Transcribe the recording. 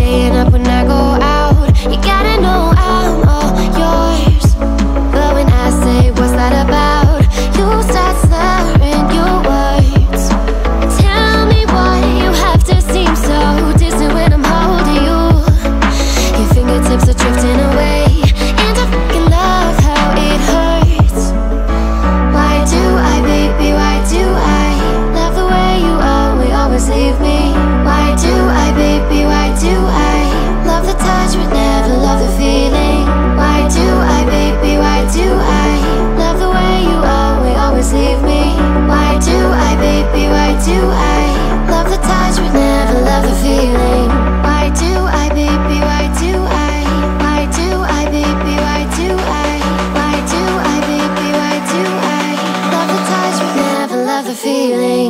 staying up when I go out. You gotta know I'm all yours. But when I say what's that about, you start slurring your words. Tell me why you have to seem so distant when I'm holding you. Your fingertips are drifting away, and I fucking love how it hurts. Why do I, baby, why do I love the way you always leave me? Why do I, baby, why do I love the touch but never love the feeling? Why do I, baby, why do I love the way you always leave me? Why do I, baby, why do I love the touch but never love the feeling? Why do I, baby, why do I? Why do I, baby, why do I? Why do I, baby, why do I love the touch but never love the feeling?